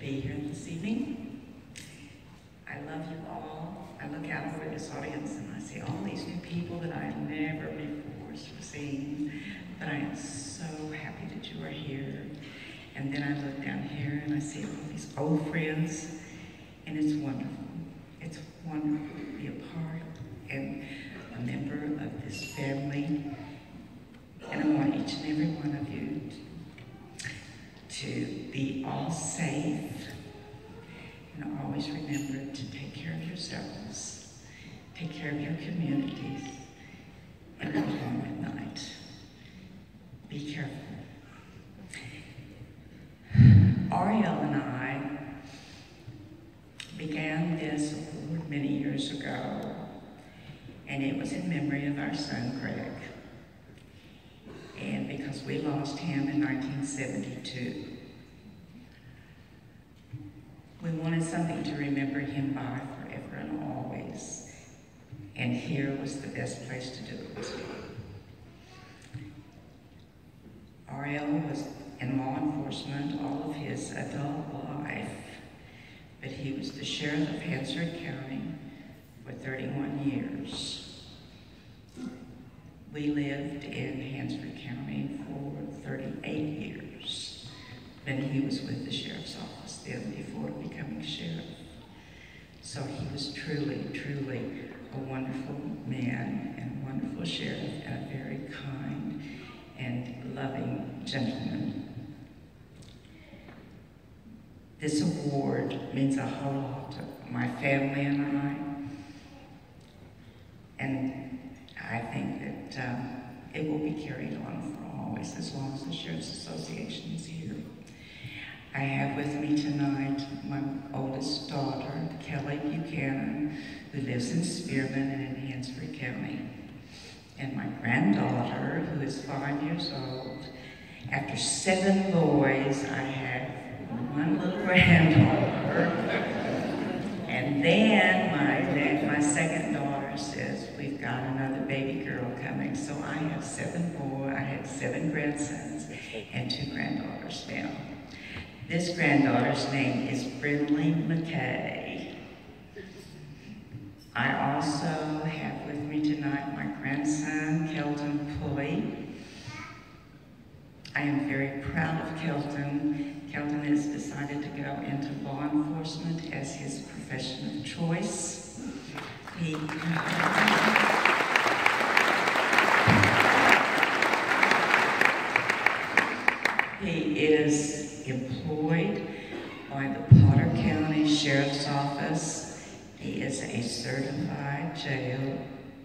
be here this evening. I love you all. I look out over this audience and I see all these new people that I have never before seen, but I am so happy that you are here. And then I look down here and I see all these old friends, and it's wonderful. It's wonderful to be a part and a member of this family. And I want each and every one of you to be all safe, and always remember to take care of yourselves, take care of your communities, and go home at night. Be careful. Ariel and I began this award many years ago, and it was in memory of our son, Greg. And because we lost him in 1972. We wanted something to remember him by forever and always. And here was the best place to do it. Ariel was in law enforcement all of his adult life, but he was the sheriff of Hansford County for 31 years. We lived in Hansford County for 38 years. Then he was with the sheriff's office then before becoming sheriff. So he was truly, truly a wonderful man and a wonderful sheriff and a very kind and loving gentleman. This award means a whole lot to my family and I. And I think that it will be carried on for always, as long as the Sheriff's Association is here. I have with me tonight my oldest daughter, Kelly Buchanan, who lives in Spearman and in Hansford County, and my granddaughter, who is 5 years old. After 7 boys, I have one little granddaughter, and then my second daughter says, we've got another baby girl coming. So I have 7 boys, I had 7 grandsons and 2 granddaughters now. This granddaughter's name is Brindley McKay. I also have with me tonight my grandson, Kelton Pulley. I am very proud of Kelton. Kelton has decided to go into law enforcement as his profession of choice. He is employed by the Potter County Sheriff's Office. He is a certified jailer.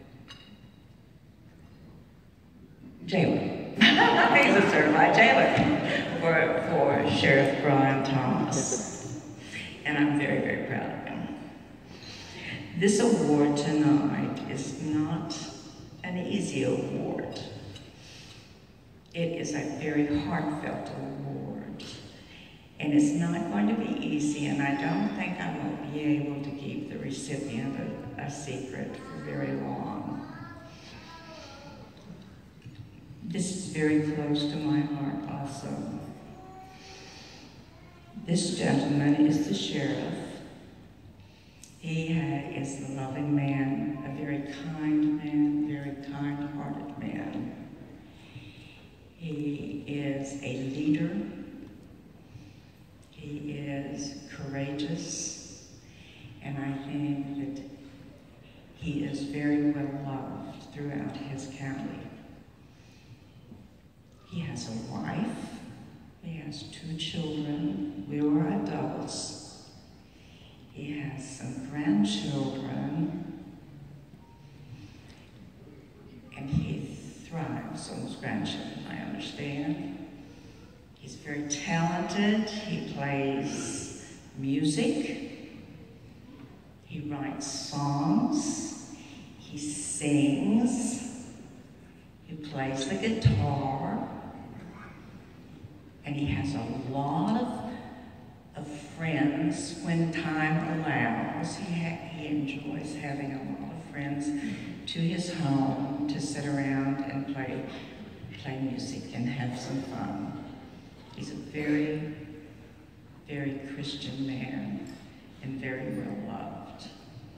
He's a certified jailer for Sheriff Brian Thomas. And I'm very, very proud of him. This award tonight is not an easy award. It is a very heartfelt award. And it's not going to be easy, and I don't think I will be able to keep the recipient a secret for very long. This is very close to my heart also. This gentleman is the sheriff. He is a loving man, a very kind man, very kind-hearted man. He is a leader. He is courageous, and I think that he is very well loved throughout his county. He has a wife. He has 2 children. We are adults. He has some grandchildren, and he thrives on his grandchildren, I understand. He's very talented. He plays music. He writes songs. He sings. He plays the guitar. And he has a lot of friends when time allows. He enjoys having a lot of friends to his home to sit around and play music and have some fun. He's a very very Christian man, and very well loved.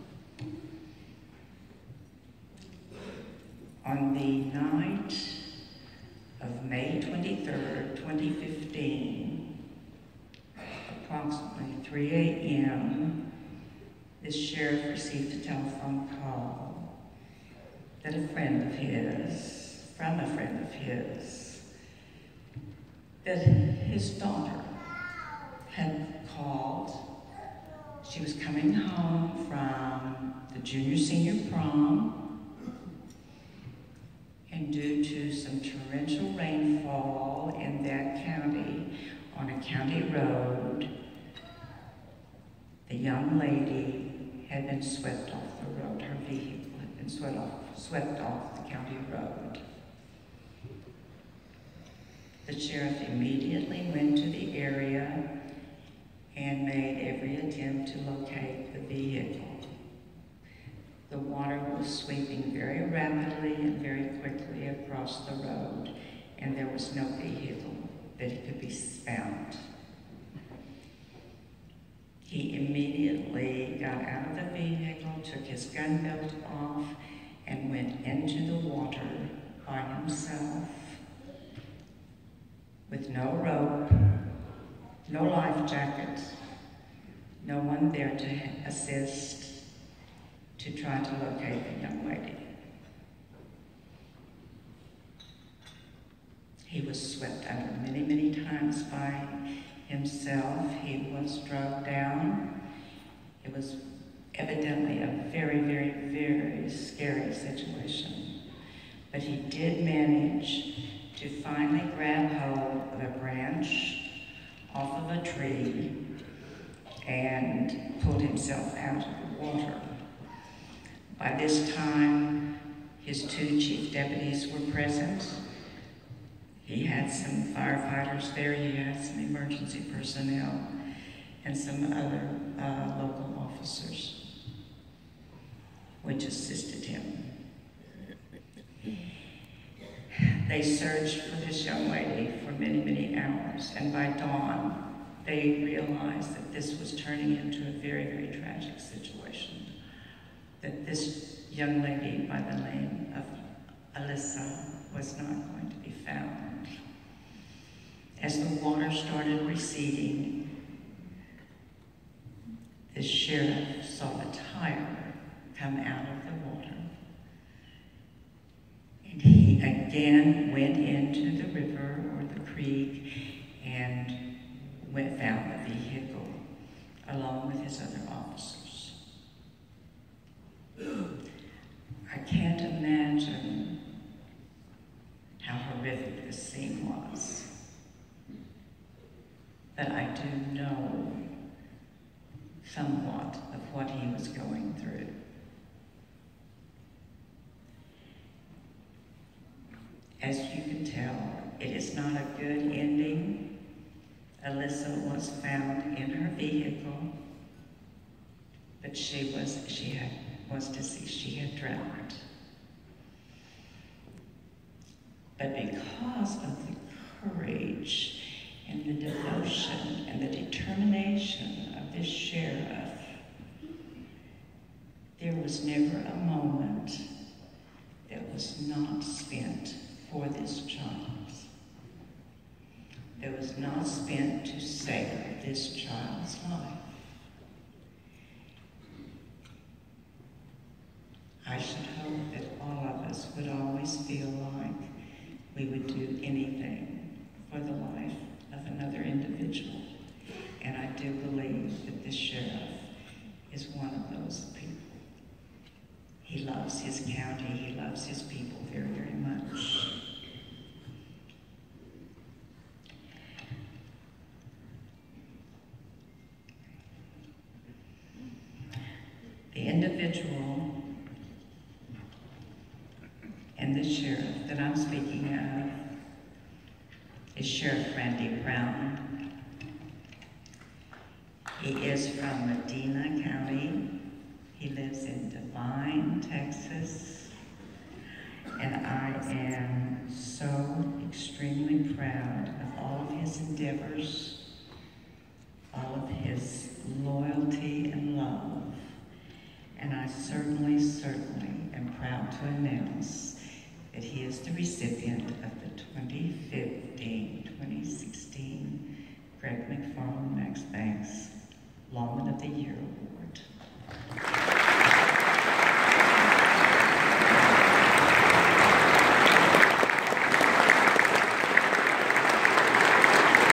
On the night of May 23rd, 2015, approximately 3 a.m., the sheriff received a telephone call that from a friend of his, that his daughter had called. She was coming home from the junior-senior prom, and due to some torrential rainfall in that county, on a county road, the young lady had been swept off the road. Her vehicle had been swept off the county road. The sheriff immediately went to the area and made every attempt to locate the vehicle. The water was sweeping very rapidly and very quickly across the road, and there was no vehicle that could be found. He immediately got out of the vehicle, took his gun belt off, and went into the water by himself with no rope, no life jacket, no one there to assist, to try to locate the young lady. He was swept under many, many times by himself. He was drugged down. It was evidently a very, very, very scary situation. But he did manage to finally grab hold of a branch off of a tree and pulled himself out of the water. By this time, his two chief deputies were present. He had some firefighters there, he had some emergency personnel, and some other local officers, which assisted him. They searched for this young lady for many, many hours, and by dawn, they realized that this was turning into a very, very tragic situation. That this young lady by the name of Alyssa was not going to be found. As the water started receding, the sheriff saw a tire come out of the water. And he again went into the river or the creek and found the vehicle along with his other officers. I can't imagine how horrific this scene was, but I do know somewhat of what he was going through. As you can tell, it is not a good ending. Alyssa was found in her vehicle, but she was deceased. She had drowned. But because of the courage and the devotion and the determination of this sheriff, there was never a moment that was not spent for this child. That was not spent to save this child's life. I should hope that all of us would always feel like we would do anything for the life of another individual. And I do believe that this sheriff is one of those people. He loves his county, he loves his people very, very much. The individual and the sheriff that I'm speaking of is Sheriff Randy Brown. He is from Medina County. He lives in Devine, Texas. And I am so extremely proud of all of his endeavors, all loyalty and love. And I certainly am proud to announce that he is the recipient of the 2015-2016 Greg McFarland Max Banks Lawman of the Year Award.